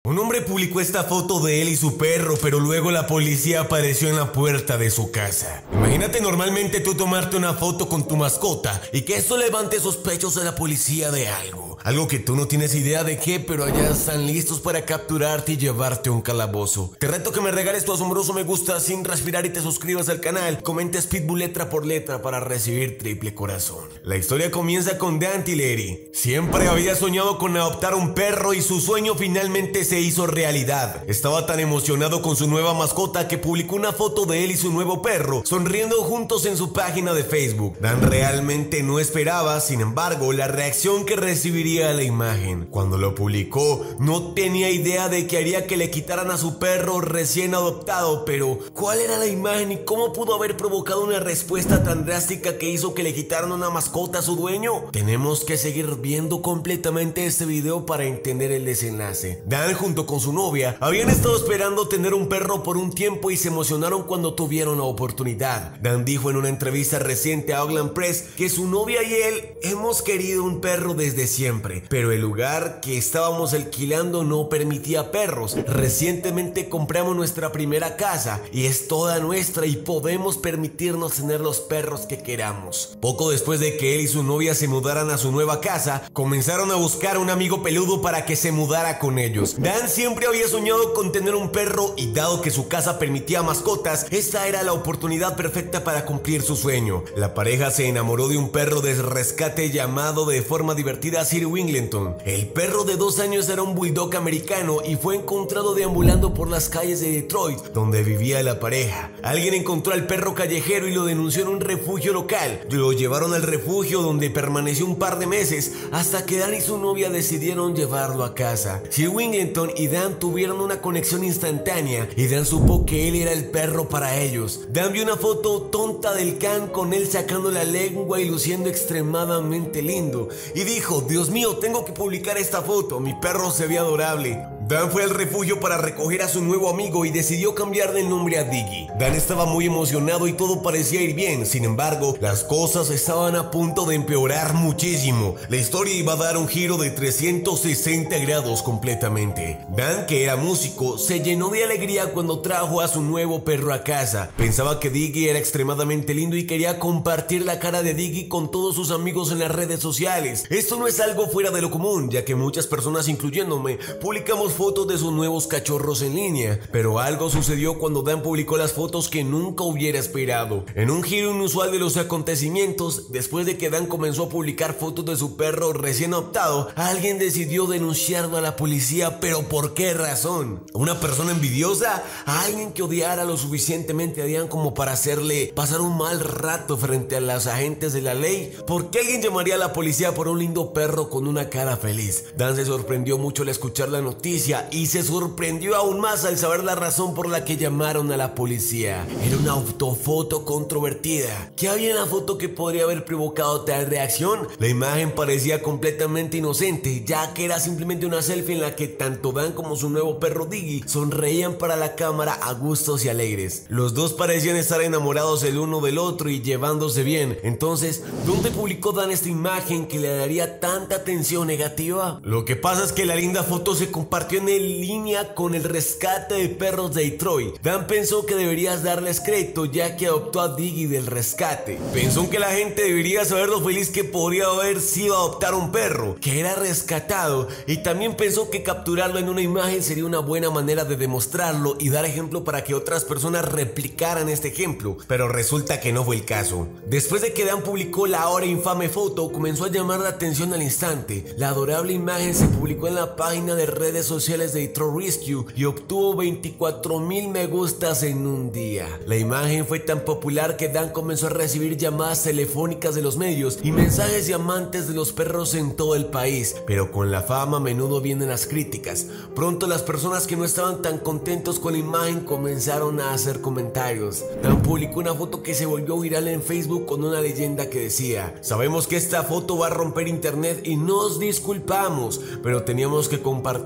Un hombre publicó esta foto de él y su perro, pero luego la policía apareció en la puerta de su casa. Imagínate normalmente tú tomarte una foto con tu mascota y que esto levante sospechos a la policía de algo. Algo que tú no tienes idea de qué, pero allá están listos para capturarte y llevarte a un calabozo. Te reto que me regales tu asombroso me gusta sin respirar y te suscribas al canal. Comentes Pitbull letra por letra para recibir triple corazón. La historia comienza con Dan Tillery. Siempre había soñado con adoptar un perro y su sueño finalmente se hizo realidad. Estaba tan emocionado con su nueva mascota que publicó una foto de él y su nuevo perro sonriendo juntos en su página de Facebook. Dan realmente no esperaba, sin embargo, la reacción que recibiría a la imagen. Cuando lo publicó, no tenía idea de que haría que le quitaran a su perro recién adoptado, pero ¿cuál era la imagen y cómo pudo haber provocado una respuesta tan drástica que hizo que le quitaran una mascota a su dueño? Tenemos que seguir viendo completamente este video para entender el desenlace. Dan junto con su novia habían estado esperando tener un perro por un tiempo y se emocionaron cuando tuvieron la oportunidad. Dan dijo en una entrevista reciente a Oakland Press que su novia y él hemos querido un perro desde siempre, pero el lugar que estábamos alquilando no permitía perros. Recientemente compramos nuestra primera casa y es toda nuestra y podemos permitirnos tener los perros que queramos. Poco después de que él y su novia se mudaran a su nueva casa, comenzaron a buscar un amigo peludo para que se mudara con ellos. Dan siempre había soñado con tener un perro y dado que su casa permitía mascotas, esta era la oportunidad perfecta para cumplir su sueño. La pareja se enamoró de un perro de rescate llamado de forma divertida Sir Wingleton. El perro de 2 años era un bulldog americano y fue encontrado deambulando por las calles de Detroit, donde vivía la pareja. Alguien encontró al perro callejero y lo denunció en un refugio local. Lo llevaron al refugio donde permaneció un par de meses hasta que Dan y su novia decidieron llevarlo a casa. Sir Wingleton y Dan tuvieron una conexión instantánea y Dan supo que él era el perro para ellos. Dan vio una foto tonta del can con él sacando la lengua y luciendo extremadamente lindo y dijo: Dios mío, tengo que publicar esta foto, mi perro se ve adorable. Dan fue al refugio para recoger a su nuevo amigo y decidió cambiarle el nombre a Diggy. Dan estaba muy emocionado y todo parecía ir bien, sin embargo, las cosas estaban a punto de empeorar muchísimo. La historia iba a dar un giro de 360 grados completamente. Dan, que era músico, se llenó de alegría cuando trajo a su nuevo perro a casa. Pensaba que Diggy era extremadamente lindo y quería compartir la cara de Diggy con todos sus amigos en las redes sociales. Esto no es algo fuera de lo común, ya que muchas personas, incluyéndome, publicamos fotos de sus nuevos cachorros en línea, pero algo sucedió cuando Dan publicó las fotos que nunca hubiera esperado. En un giro inusual de los acontecimientos, después de que Dan comenzó a publicar fotos de su perro recién adoptado, alguien decidió denunciarlo a la policía, pero ¿por qué razón? ¿Una persona envidiosa? ¿A alguien que odiara lo suficientemente a Dan como para hacerle pasar un mal rato frente a los agentes de la ley? ¿Por qué alguien llamaría a la policía por un lindo perro con una cara feliz? Dan se sorprendió mucho al escuchar la noticia y se sorprendió aún más al saber la razón por la que llamaron a la policía. Era una autofoto controvertida. ¿Qué había en la foto que podría haber provocado tal reacción? La imagen parecía completamente inocente, ya que era simplemente una selfie en la que tanto Dan como su nuevo perro Diggy sonreían para la cámara a gustos y alegres. Los dos parecían estar enamorados el uno del otro y llevándose bien. Entonces, ¿dónde publicó Dan esta imagen que le daría tanta atención negativa? Lo que pasa es que la linda foto se compartió en línea con el rescate de perros de Detroit. Dan pensó que deberías darles crédito ya que adoptó a Diggy del rescate. Pensó que la gente debería saber lo feliz que podría haber sido adoptar un perro que era rescatado, y también pensó que capturarlo en una imagen sería una buena manera de demostrarlo y dar ejemplo para que otras personas replicaran este ejemplo, pero resulta que no fue el caso. Después de que Dan publicó la ahora infame foto, comenzó a llamar la atención al instante. La adorable imagen se publicó en la página de redes sociales de Detroit Rescue y obtuvo 24,000 me gustas en un día. La imagen fue tan popular que Dan comenzó a recibir llamadas telefónicas de los medios y mensajes de amantes de los perros en todo el país, pero con la fama a menudo vienen las críticas. Pronto las personas que no estaban tan contentos con la imagen comenzaron a hacer comentarios. Dan publicó una foto que se volvió viral en Facebook con una leyenda que decía: sabemos que esta foto va a romper internet y nos disculpamos, pero teníamos que compartirla.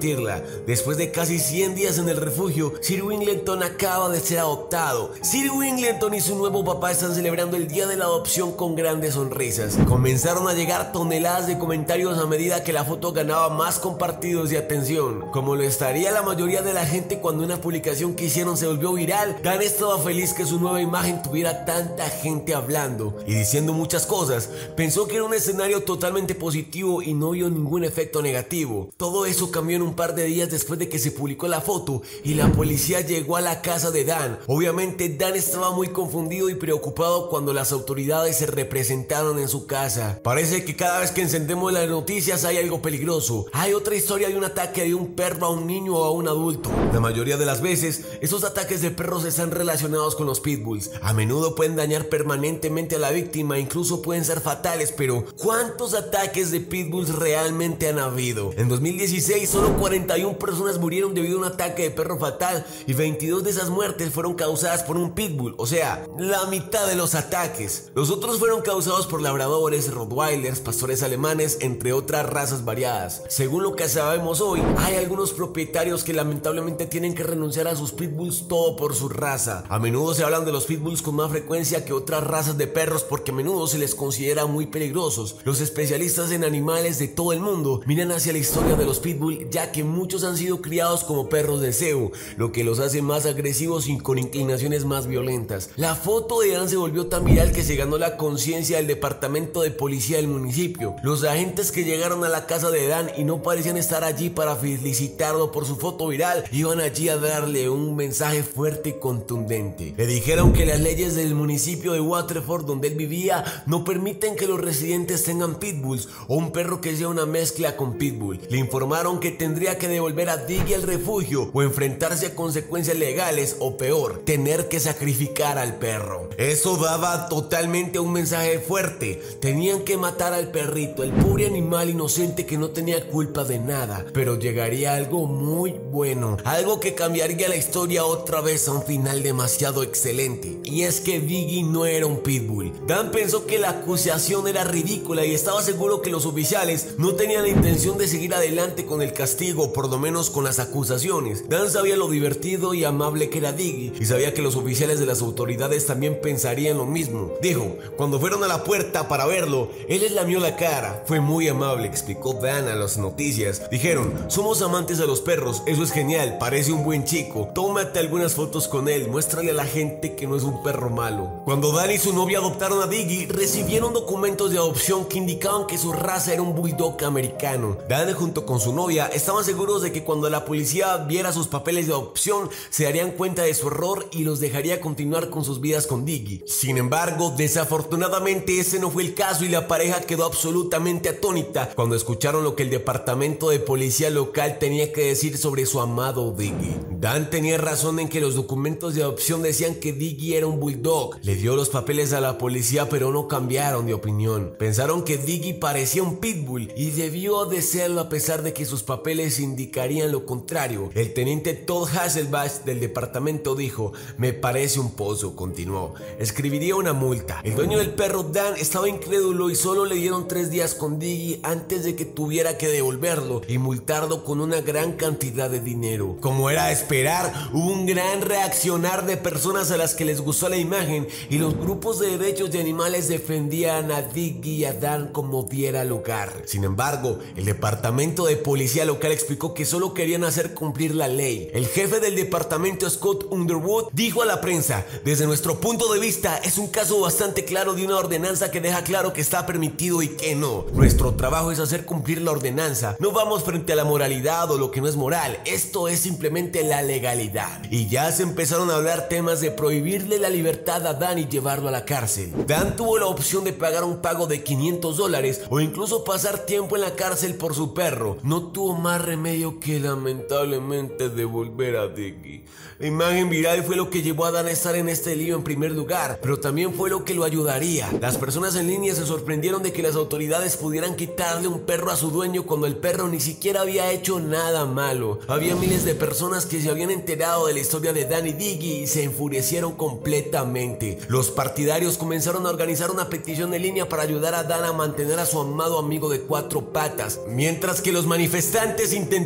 Ahora, después de casi 100 días en el refugio, Sir Wiggleston acaba de ser adoptado. Sir Wiggleston y su nuevo papá están celebrando el día de la adopción con grandes sonrisas. Comenzaron a llegar toneladas de comentarios a medida que la foto ganaba más compartidos y atención. Como lo estaría la mayoría de la gente cuando una publicación que hicieron se volvió viral, Dan estaba feliz que su nueva imagen tuviera tanta gente hablando y diciendo muchas cosas. Pensó que era un escenario totalmente positivo y no vio ningún efecto negativo. Todo eso cambió en un par de días después de que se publicó la foto y la policía llegó a la casa de Dan. Obviamente Dan estaba muy confundido y preocupado cuando las autoridades se representaron en su casa. Parece que cada vez que encendemos las noticias hay algo peligroso. Hay otra historia de un ataque de un perro a un niño o a un adulto. La mayoría de las veces, esos ataques de perros están relacionados con los pitbulls. A menudo pueden dañar permanentemente a la víctima, incluso pueden ser fatales, pero ¿cuántos ataques de pitbulls realmente han habido? En 2016, solo 41 personas murieron debido a un ataque de perro fatal y 22 de esas muertes fueron causadas por un pitbull, o sea, la mitad de los ataques. Los otros fueron causados por labradores, rottweilers, pastores alemanes, entre otras razas variadas. Según lo que sabemos hoy, hay algunos propietarios que lamentablemente tienen que renunciar a sus pitbulls todo por su raza. A menudo se hablan de los pitbulls con más frecuencia que otras razas de perros porque a menudo se les considera muy peligrosos. Los especialistas en animales de todo el mundo miran hacia la historia de los pitbull, ya que muchos han sido criados como perros de cebo, lo que los hace más agresivos y con inclinaciones más violentas. La foto de Dan se volvió tan viral que se ganó la conciencia del departamento de policía del municipio. Los agentes que llegaron a la casa de Dan y no parecían estar allí para felicitarlo por su foto viral, iban allí a darle un mensaje fuerte y contundente. Le dijeron que las leyes del municipio de Waterford, donde él vivía, no permiten que los residentes tengan pitbulls o un perro que sea una mezcla con pitbull. Le informaron que tendría que devolver a Diggy al refugio o enfrentarse a consecuencias legales o peor, tener que sacrificar al perro. Eso daba totalmente un mensaje fuerte. Tenían que matar al perrito, el pobre animal inocente que no tenía culpa de nada. Pero llegaría algo muy bueno, algo que cambiaría la historia otra vez a un final demasiado excelente. Y es que Diggy no era un pitbull. Dan pensó que la acusación era ridícula y estaba seguro que los oficiales no tenían la intención de seguir adelante con el castigo, por lo menos con las acusaciones. Dan sabía lo divertido y amable que era Diggy y sabía que los oficiales de las autoridades también pensarían lo mismo. Dijo, cuando fueron a la puerta para verlo, él les lamió la cara. Fue muy amable, explicó Dan a las noticias. Dijeron, somos amantes de los perros, eso es genial, parece un buen chico. Tómate algunas fotos con él, muéstrale a la gente que no es un perro malo. Cuando Dan y su novia adoptaron a Diggy, recibieron documentos de adopción que indicaban que su raza era un bulldog americano. Dan junto con su novia estaban seguros de que cuando la policía viera sus papeles de adopción se darían cuenta de su error y los dejaría continuar con sus vidas con Diggy. Sin embargo, desafortunadamente ese no fue el caso y la pareja quedó absolutamente atónita cuando escucharon lo que el departamento de policía local tenía que decir sobre su amado Diggy. Dan tenía razón en que los documentos de adopción decían que Diggy era un bulldog. Le dio los papeles a la policía, pero no cambiaron de opinión. Pensaron que Diggy parecía un pitbull y debió de serlo a pesar de que sus papeles indicarían lo contrario. El teniente Todd Hasselbach del departamento dijo, me parece un pozo, continuó. Escribiría una multa. El dueño del perro Dan estaba incrédulo y solo le dieron 3 días con Diggy antes de que tuviera que devolverlo y multarlo con una gran cantidad de dinero. Como era de esperar, hubo un gran reaccionar de personas a las que les gustó la imagen y los grupos de derechos de animales defendían a Diggy y a Dan como diera lugar. Sin embargo, el departamento de policía local explicó que solo querían hacer cumplir la ley. El jefe del departamento, Scott Underwood, dijo a la prensa, desde nuestro punto de vista es un caso bastante claro de una ordenanza que deja claro que está permitido y que no. Nuestro trabajo es hacer cumplir la ordenanza. No vamos frente a la moralidad o lo que no es moral. Esto es simplemente la legalidad. Y ya se empezaron a hablar temas de prohibirle la libertad a Dan y llevarlo a la cárcel. Dan tuvo la opción de pagar un pago de $500 o incluso pasar tiempo en la cárcel por su perro. No tuvo más remedio que lamentablemente devolver a Diggy. La imagen viral fue lo que llevó a Dan a estar en este lío en primer lugar, pero también fue lo que lo ayudaría. Las personas en línea se sorprendieron de que las autoridades pudieran quitarle un perro a su dueño cuando el perro ni siquiera había hecho nada malo. Había miles de personas que se habían enterado de la historia de Dan y Diggy y se enfurecieron completamente. Los partidarios comenzaron a organizar una petición en línea para ayudar a Dan a mantener a su amado amigo de 4 patas, mientras que los manifestantes intentaron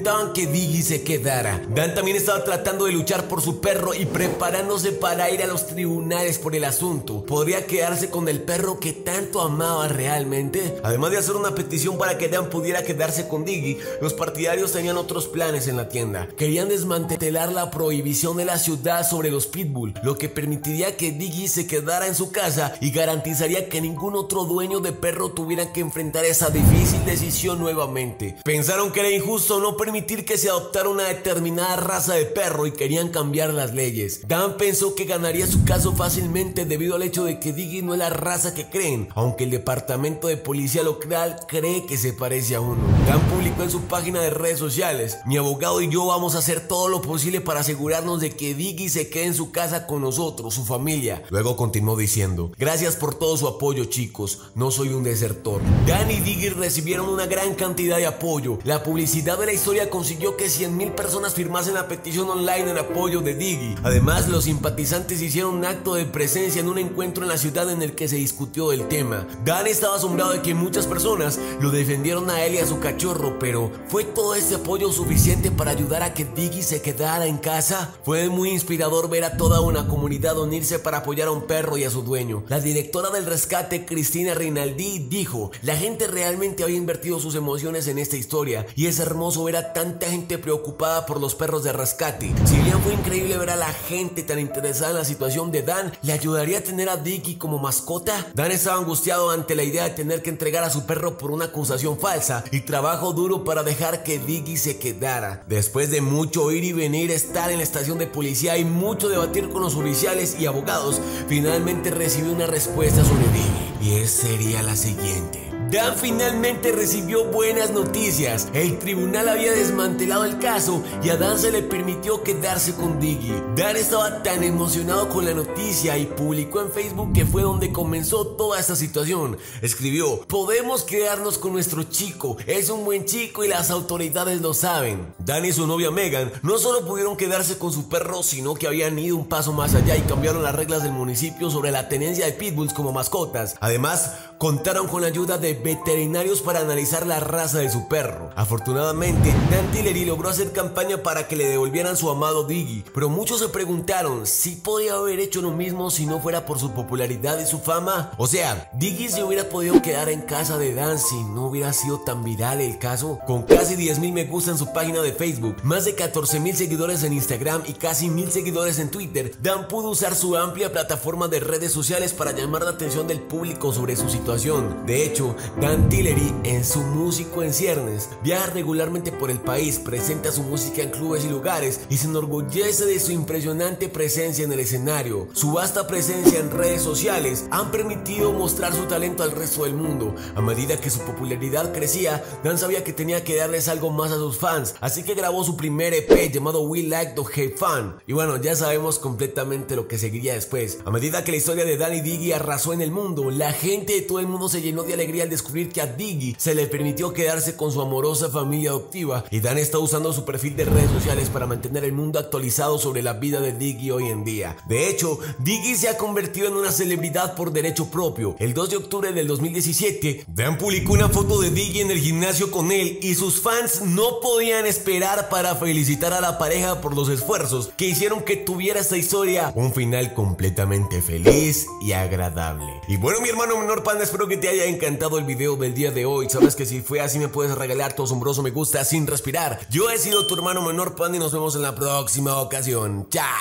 intentaban que Diggy se quedara. Dan también estaba tratando de luchar por su perro y preparándose para ir a los tribunales por el asunto. ¿Podría quedarse con el perro que tanto amaba realmente? Además de hacer una petición para que Dan pudiera quedarse con Diggy, los partidarios tenían otros planes en la tienda. Querían desmantelar la prohibición de la ciudad sobre los pitbull, lo que permitiría que Diggy se quedara en su casa y garantizaría que ningún otro dueño de perro tuviera que enfrentar esa difícil decisión nuevamente. Pensaron que era injusto no permitir que se adoptara una determinada raza de perro y querían cambiar las leyes. Dan pensó que ganaría su caso fácilmente debido al hecho de que Diggy no es la raza que creen, aunque el departamento de policía local cree que se parece a uno. Dan publicó en su página de redes sociales: mi abogado y yo vamos a hacer todo lo posible para asegurarnos de que Diggy se quede en su casa con nosotros, su familia. Luego continuó diciendo: gracias por todo su apoyo, chicos, no soy un desertor. Dan y Diggy recibieron una gran cantidad de apoyo. La publicidad de la historia consiguió que 100,000 personas firmasen la petición online en apoyo de Diggy. Además, los simpatizantes hicieron un acto de presencia en un encuentro en la ciudad en el que se discutió el tema. Dan estaba asombrado de que muchas personas lo defendieron a él y a su cachorro, pero ¿fue todo este apoyo suficiente para ayudar a que Diggy se quedara en casa? Fue muy inspirador ver a toda una comunidad unirse para apoyar a un perro y a su dueño. La directora del rescate, Cristina Rinaldi, dijo: la gente realmente había invertido sus emociones en esta historia y es hermoso ver a tanta gente preocupada por los perros de rescate. Si bien fue increíble ver a la gente tan interesada en la situación de Dan, ¿le ayudaría a tener a Diggy como mascota? Dan estaba angustiado ante la idea de tener que entregar a su perro por una acusación falsa y trabajó duro para dejar que Diggy se quedara. Después de mucho ir y venir, estar en la estación de policía y mucho debatir con los oficiales y abogados, finalmente recibió una respuesta sobre Diggy, y esa sería la siguiente. Dan finalmente recibió buenas noticias. El tribunal había desmantelado el caso y a Dan se le permitió quedarse con Diggy. Dan estaba tan emocionado con la noticia y publicó en Facebook que fue donde comenzó toda esta situación. Escribió: podemos quedarnos con nuestro chico, es un buen chico y las autoridades lo saben. Dan y su novia Megan no solo pudieron quedarse con su perro, sino que habían ido un paso más allá y cambiaron las reglas del municipio sobre la tenencia de pitbulls como mascotas. Además, contaron con la ayuda de veterinarios para analizar la raza de su perro. Afortunadamente, Dan Tillery logró hacer campaña para que le devolvieran su amado Diggy, pero muchos se preguntaron si podía haber hecho lo mismo si no fuera por su popularidad y su fama. O sea, Diggy se hubiera podido quedar en casa de Dan si no hubiera sido tan viral el caso. Con casi 10,000 me gusta en su página de Facebook, más de 14,000 seguidores en Instagram y casi 1,000 seguidores en Twitter, Dan pudo usar su amplia plataforma de redes sociales para llamar la atención del público sobre su situación. De hecho, Dan Tillery, en su músico en ciernes, viaja regularmente por el país, presenta su música en clubes y lugares y se enorgullece de su impresionante presencia en el escenario. Su vasta presencia en redes sociales han permitido mostrar su talento al resto del mundo. A medida que su popularidad crecía, Dan sabía que tenía que darles algo más a sus fans, así que grabó su primer EP llamado We Like to Have Fun. Y bueno, ya sabemos completamente lo que seguiría después. A medida que la historia de Dan y Diggy arrasó en el mundo, la gente de todo el mundo se llenó de alegría al descubrir que a Diggy se le permitió quedarse con su amorosa familia adoptiva, y Dan está usando su perfil de redes sociales para mantener el mundo actualizado sobre la vida de Diggy hoy en día. De hecho, Diggy se ha convertido en una celebridad por derecho propio. El 2 de octubre del 2017, Dan publicó una foto de Diggy en el gimnasio con él y sus fans no podían esperar para felicitar a la pareja por los esfuerzos que hicieron que tuviera esta historia un final completamente feliz y agradable. Y bueno, mi hermano menor panda, espero que te haya encantado el video del día de hoy. Sabes que si fue así me puedes regalar tu asombroso me gusta sin respirar. Yo he sido tu hermano menor panda y nos vemos en la próxima ocasión. ¡Chao!